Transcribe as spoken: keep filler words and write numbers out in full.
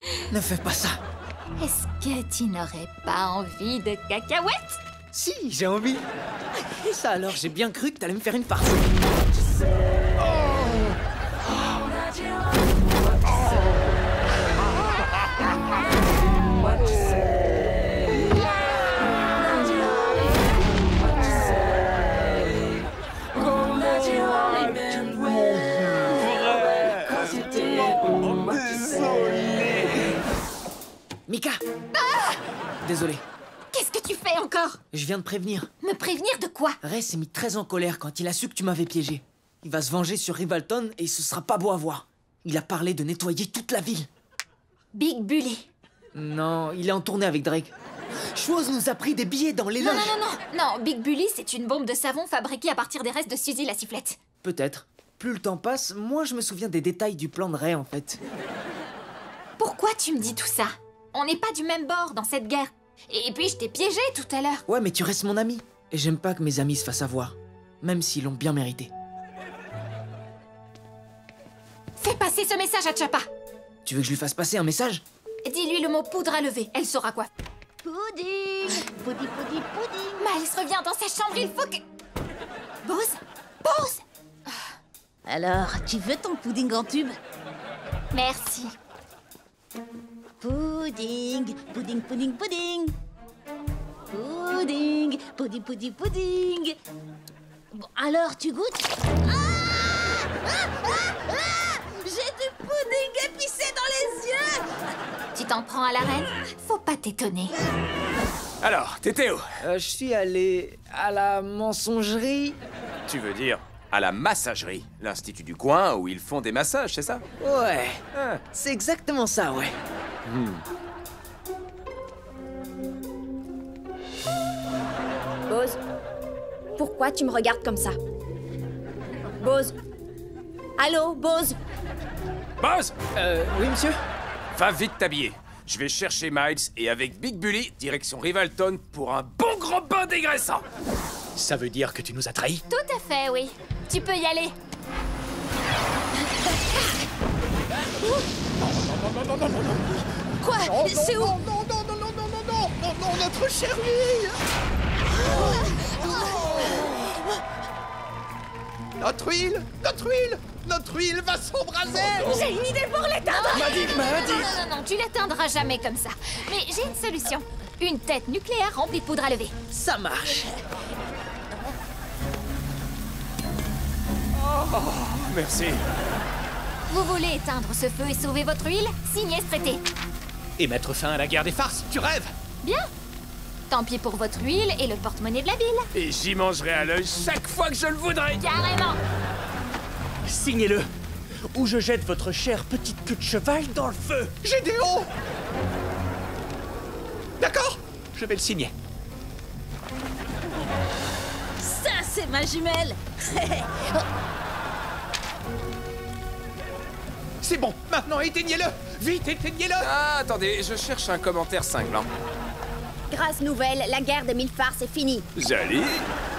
Ne fais pas ça. Est-ce que tu n'aurais pas envie de cacahuètes? Si, j'ai envie. Et ça alors, j'ai bien cru que t'allais me faire une farce. Mika! Ah! Désolé. Qu'est-ce que tu fais encore? Je viens de prévenir. Me prévenir de quoi? Ray s'est mis très en colère quand il a su que tu m'avais piégé. Il va se venger sur Rivalton et ce sera pas beau à voir. Il a parlé de nettoyer toute la ville. Big Bully. Non, il est en tournée avec Drake. Chose nous a pris des billets dans les Non, loges. non, non, non. Non, Big Bully, c'est une bombe de savon fabriquée à partir des restes de Suzy la sifflette. Peut-être. Plus le temps passe, moins je me souviens des détails du plan de Ray en fait. Pourquoi tu me dis tout ça? On n'est pas du même bord dans cette guerre. Et puis je t'ai piégé tout à l'heure. Ouais, mais tu restes mon ami. Et j'aime pas que mes amis se fassent avoir. Même s'ils l'ont bien mérité. Fais passer ce message à Chapa. Tu veux que je lui fasse passer un message? Dis-lui le mot poudre à lever. Elle saura quoi. Pudding. Pudding, pudding, pudding. Miles revient dans sa chambre, il faut que... Bose? Bose? Alors, tu veux ton pudding en tube? Merci. Pudding, pudding, pudding, pudding. Pudding, pudding, pudding, pudding. Bon, alors, tu goûtes? Ah ah ah ah J'ai du pudding épicé dans les yeux. Tu t'en prends à la reine? Faut pas t'étonner. Alors, t'étais où? Euh, je suis allé à la mensongerie. Tu veux dire à la massagerie, l'institut du coin où ils font des massages, c'est ça? Ouais, Ah. c'est exactement ça, ouais. Bose, pourquoi tu me regardes comme ça? Bose? Allô, Bose? Buzz, Euh, oui, monsieur? va vite t'habiller. Je vais chercher Miles et avec Big Bully, direction Rivalton pour un bon gros bain dégraissant. Ça veut dire que tu nous as trahis? Tout à fait, oui. Tu peux y aller. Quoi? C'est où? Non, non, non, non, non, non, non, non, non, non, notre chère huile! Notre huile! Notre huile! Notre huile va s'embraser! J'ai une idée pour l'éteindre. M'a dit, m'a dit! Non, non, non, tu l'éteindras jamais comme ça. Mais j'ai une solution. Une tête nucléaire remplie de poudre à lever. Ça marche. Merci. Vous voulez éteindre ce feu et sauver votre huile? Signez ce traité. Et mettre fin à la guerre des farces, tu rêves? Bien. Tant pis pour votre huile et le porte-monnaie de la ville. Et j'y mangerai à l'œil chaque fois que je le voudrais. Carrément. Signez-le, ou je jette votre chère petite queue de cheval dans le feu. Gédéon! D'accord, je vais le signer. Ça, c'est ma jumelle. C'est bon, maintenant éteignez-le! Vite, éteignez-le! Ah, attendez, je cherche un commentaire cinglant. Grâce nouvelle, la guerre des mille farces est finie. Joli.